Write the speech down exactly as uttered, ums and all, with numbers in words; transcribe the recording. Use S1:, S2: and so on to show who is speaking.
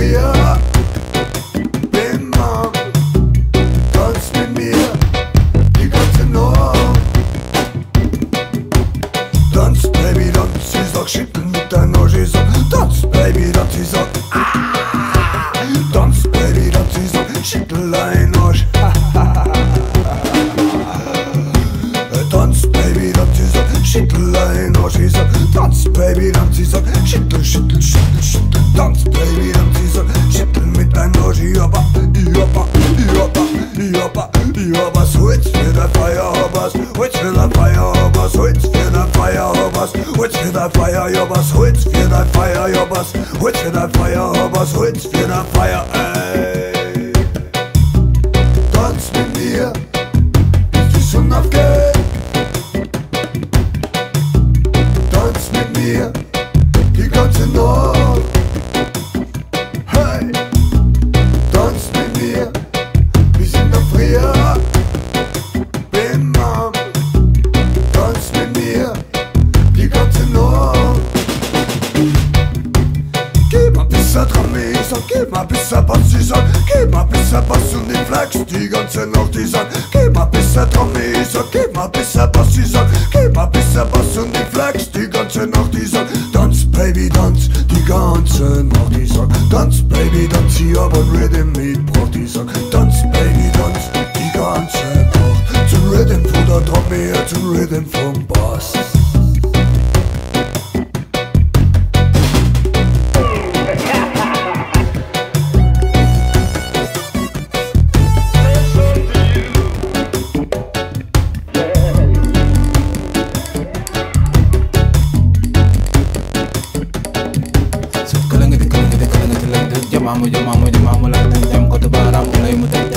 S1: Frier. Bim Bam, tanz mit mir die ganze Nacht. Tanz, Baby, tanz, sie sagt, schüttel mit deinem Arsch, ich sag, tanz, Baby, tanz, sie sagt, ah. Tanz, Baby, tanz, sie sagt, schüttel deinen Arsch. Tanz, Baby, tanz, sie sagt, schüttel deinen Arsch, ich sag, tanz, Baby, tanz, sie sagt, schüttel, schüttel, schüttel, schüttel, tanz, Baby, tanz, sie sagt, schüttel mit deinem Arsch, ich hab, ich hab, ich hab, ich hab, ich hab was, holz für dein Feier, hab was, holz für dein Feier, hab was, holz für dein Feier, hab was, holz für dein Feier, ja was, holz für dein Feier, ja was, holz für dein Feier, hab was, holz für dein Feier, ey. Tanz mit mir, bis die Sonne aufgeht. Tanz mit mir, die ganze Nacht. Hey, tanz mit mir, bis in der Früh. Bim Bam, tanz mit mir, die ganze Nacht. Gib mal bisschen Tramis und gib mal bisschen Bass, die sag, gib mal bisschen Bass und die Flex die ganze Nacht, die sag, gib mal bisschen Tramis und gib mal bisschen Bass, die sag, gib mal bisschen Bass und die Flex die ganze Nacht, die sag, tanz, Baby, tanz, die ganze Nacht, die sag, tanz, Baby, tanz, ich hab ein Rhythm mitgebracht, die sag, tanz, Baby, tanz, die ganze Nacht, zum Rhythm von der Trommel, zum Rhythm vom Bass.
S2: Mamour, Mamour, Mamour, la jam ko to baram lay mu tek